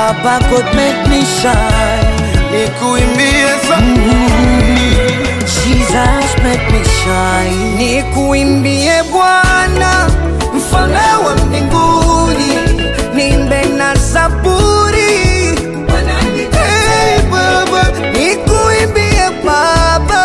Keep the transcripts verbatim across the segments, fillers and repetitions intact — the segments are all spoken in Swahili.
Baba God make me shine. Nikuimbie za mm-hmm. Jesus make me shine. Nikuimbie Bwana mfalme wa mbinguni, niimbe na zaburi. Hey Baba, nikuimbie Baba,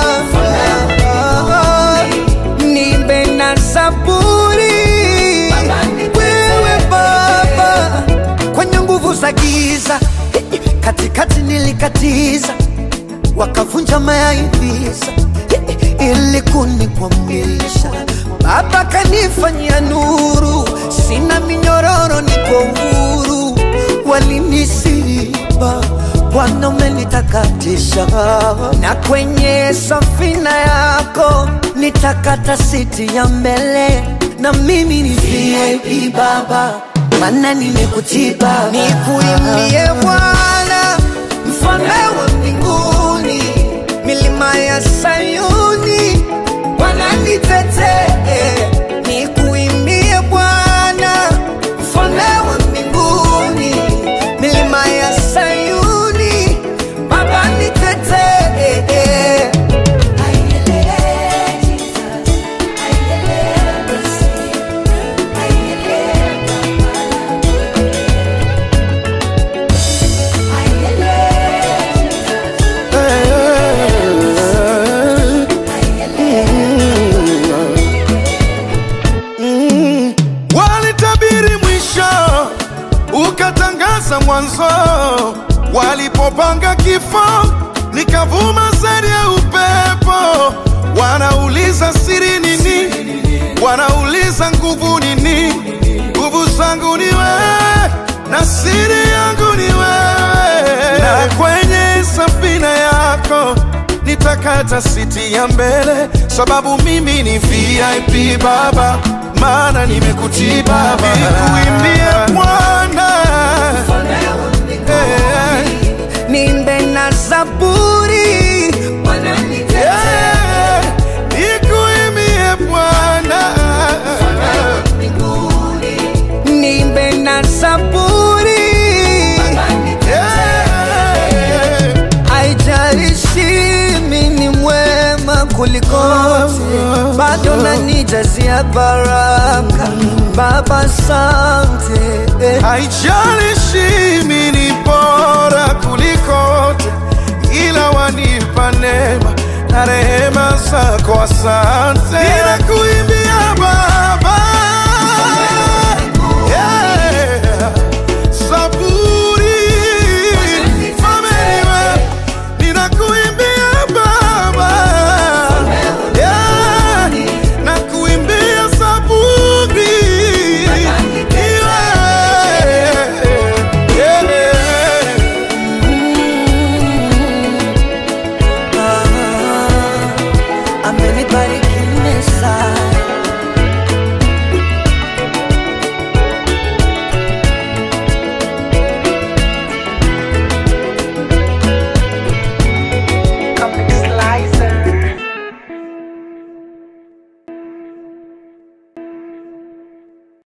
niimbe na zaburi. Wewe Baba, kwenye nguvu za giza katikati nilikatiza, wakavunja mayaivisa ili kunikwamisha. Baba kanifanyia nuru, sina minyororo, niko huru. Walinisiba, Bwana umenitakatisha, na kwenye safina yako nitakata siti ya mbele. Na mimi ni V I P Baba, maana nimekutii Baba. Nikuimbie Bwana mfalme wa mbinguni, milima ya Sayuni Bwana nitetee. Nikuimbie Bwana mfalme wa mbinguni, milima ya Sayuni Baba nitetee. Mwanzo walipopanga kifo, nikavuma zaidi ya upepo. Wanauliza siri nini, wanauliza nguvu nini. Nguvu zangu ni wewe na siri yangu ni wewe. Na kwenye safina yako nitakata siti ya mbele, sababu mimi ni V I P Baba, maana nimekutii Baba. Nikuimbie Bwana niimbe na zaburi. Yeah, nikuimbie Bwana niimbe na zaburi. Yeah, haijalishi mimi ni mwema kulikoti, bado nanijazia baraka Baba, asante. haijalishi mimi ni bora kulikote, ila wanipa neema na rehema zako, asante.